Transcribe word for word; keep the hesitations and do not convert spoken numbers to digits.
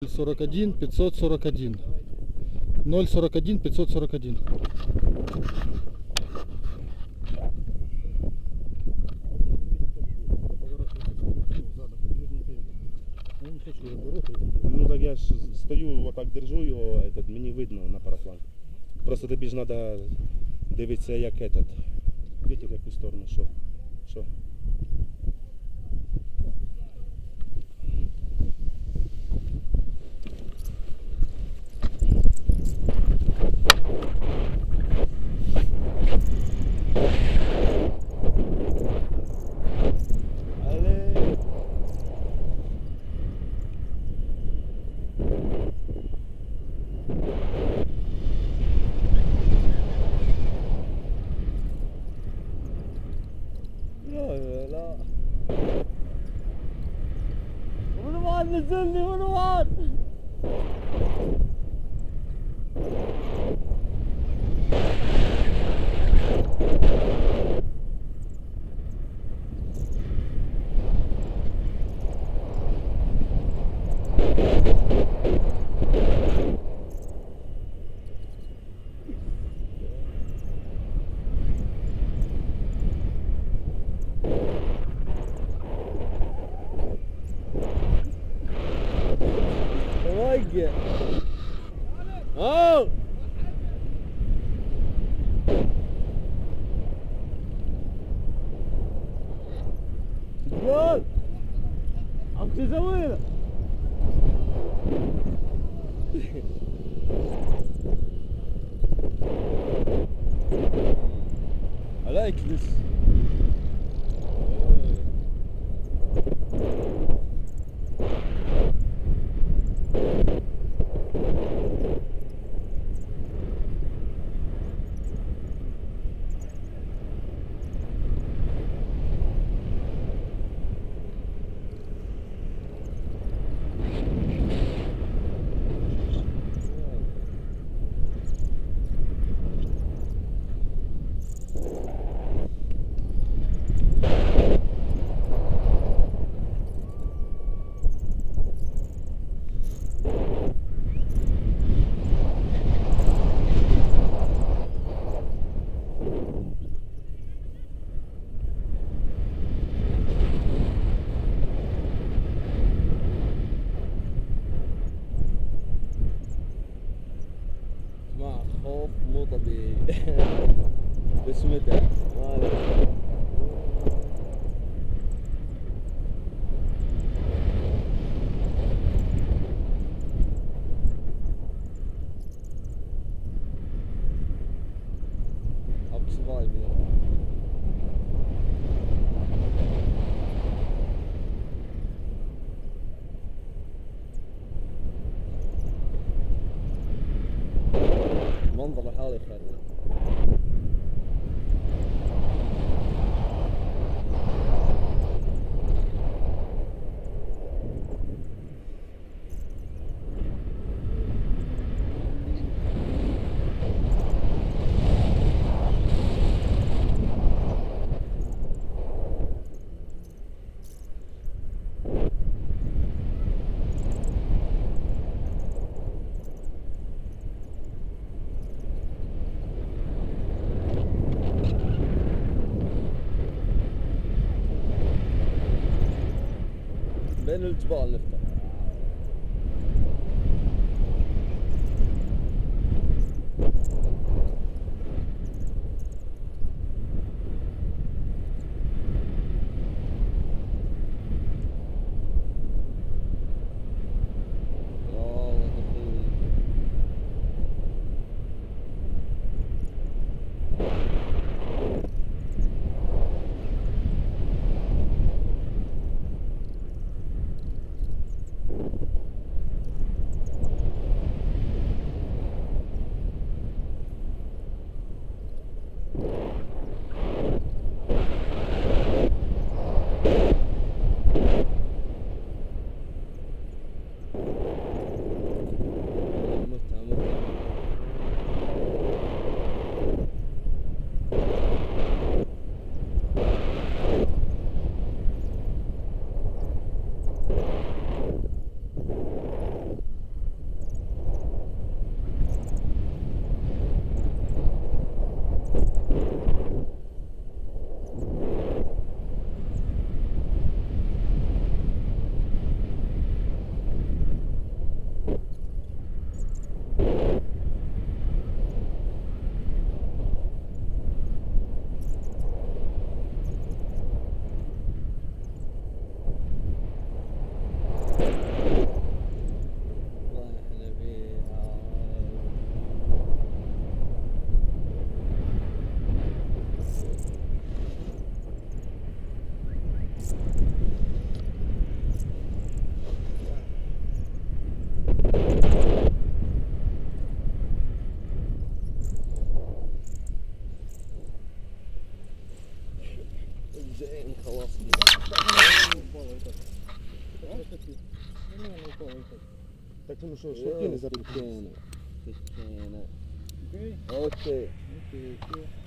сорок один пятьсот сорок один. ноль сорок один пятьсот сорок один. Ну так я ж стою, отак держу його, этот, мені видно на параплан. Просто тобі ж треба дивитися, як этот, вітер в яку сторону, що. що. مروان نزلني مروان. Oh! جول! عم تسوي عليك لسه. خوف مو طبيعي. بس متى I'm surviving. منظر لحاله يخرب. بين الجبال نفتح. Так тому що шнурки не запутались. Печена. Печена. Окей? Окей. Окей, окей.